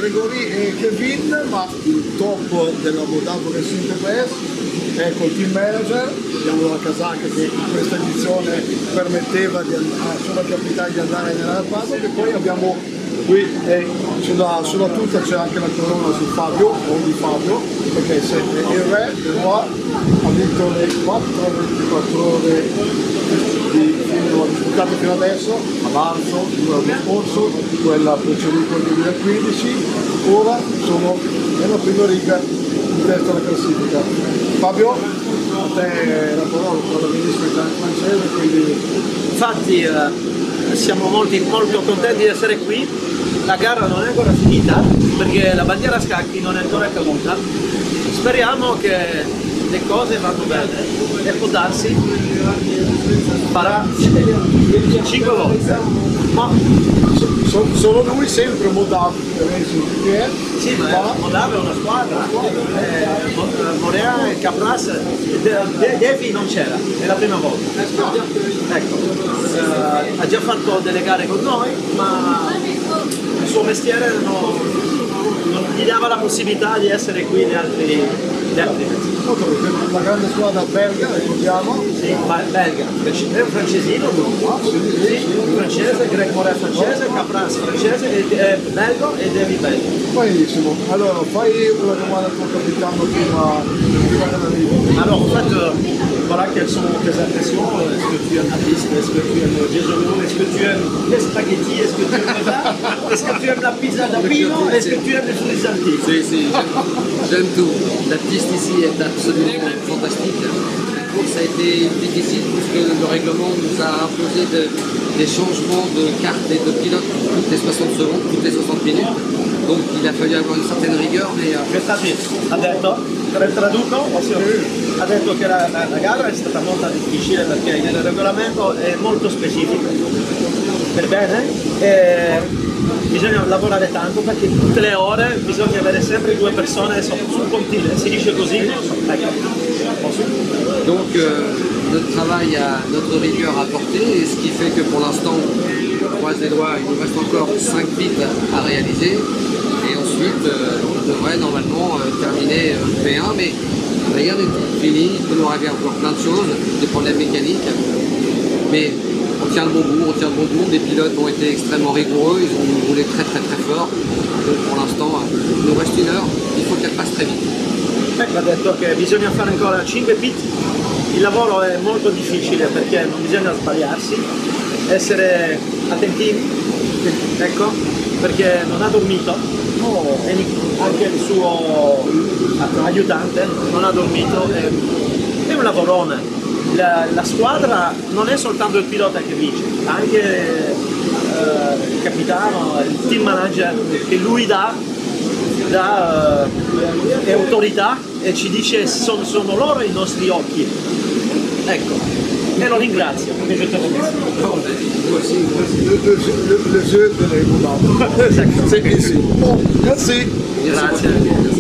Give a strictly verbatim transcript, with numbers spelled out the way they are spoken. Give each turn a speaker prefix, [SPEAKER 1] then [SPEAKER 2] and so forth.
[SPEAKER 1] Grégory e Kevin, ma il top della Modato Racing T P S è col team manager. Abbiamo la casacca che in questa edizione permetteva di andare, solo ai capitani di andare nella paddock, e poi abbiamo qui eh, sulla, sulla tuta c'è anche la corona su Fabio, o di Fabio, perché se il re qua ha vinto le quattro ventiquattro ore di film disputate fino adesso, a marzo l'anno scorso, quella preceduta nel duemilaquindici, ora sono nella prima riga in testa alla classifica. Fabio, a te la parola, parla benissimo italiano e francese, quindi...
[SPEAKER 2] Infatti eh, siamo molti, molto contenti di essere qui. La gara non è ancora finita perché la bandiera a scacchi non è ancora caduta. Speriamo che le cose vanno bene e può darsi farà cinque volte. Ma
[SPEAKER 1] so, solo lui sempre Modato che è?
[SPEAKER 2] Sì, ma Modato è una squadra. Eh, Morea e Capras, De, De, Devi non c'era, è la prima volta. Ecco, eh, ha già fatto delle gare con noi, ma il suo mestiere non, non gli dava la possibilità di essere qui gli altri, gli altri mesi.
[SPEAKER 1] La grande squadra belga, ricordiamo?
[SPEAKER 2] Sì, ma belga, è un francesino,
[SPEAKER 1] Ah, sì, sì,
[SPEAKER 2] sì, un francese, Greg Moret francese, Capras francese, e, eh, belgo e Devi belgo.
[SPEAKER 1] Benissimo, allora fai una domanda al tuo capitano prima, prima che arrivi.
[SPEAKER 2] Alors en fait, euh, voilà, quelles sont tes impressions? Est-ce que tu aimes la piste? Est-ce que tu aimes le Gesolo? Est-ce que tu aimes les spaghettis? Est-ce que tu aimes le vin? Est-ce que tu aimes la pizza d'Apino? Est-ce que tu aimes les frisanti?
[SPEAKER 3] Si, si, j'aime tout. La piste ici est absolument fantastique. La course a été difficile puisque le règlement nous a imposé de, des changements de carte et de pilote toutes les soixante secondes, toutes les soixante minutes. Donc il a fallu avoir une certaine rigueur, mais...
[SPEAKER 2] Quest'anno ha detto, traduco, ha detto che la, la, la gara è stata molto difficile perché il regolamento è molto specifico, per bene, e bisogna lavorare tanto perché tutte le ore bisogna avere sempre due persone sul pontile, si dice così, ecco.
[SPEAKER 3] Donc euh, notre travail, a, notre rigueur a porté, et ce qui fait que pour l'instant, on croise les doigts, il nous reste encore cinq pits à réaliser. Et ensuite, euh, on devrait normalement euh, terminer euh, P un, mais rien n'est fini, il peut nous arriver encore plein de choses, des problèmes mécaniques. Mais on tient le bon bout, on tient le bon bout, les pilotes ont été extrêmement rigoureux, ils ont roulé très très très fort. Donc pour l'instant, il nous reste une heure, il faut qu'elle passe très vite.
[SPEAKER 2] Ecco, ha detto che bisogna fare ancora cinque pit, il lavoro è molto difficile perché non bisogna sbagliarsi, essere attentivi, ecco, perché non ha dormito, e anche il suo aiutante non ha dormito, è un lavorone. La, la squadra non è soltanto il pilota che vince, anche eh, il capitano, il team manager che lui dà, dà eh, autorità e ci dice sono, sono loro i nostri occhi. Ecco, e lo ringrazio perché je te remercie.
[SPEAKER 1] Le, le, le, le jeu de l'Europe. C'est ici. Bon, merci.
[SPEAKER 2] Grazie.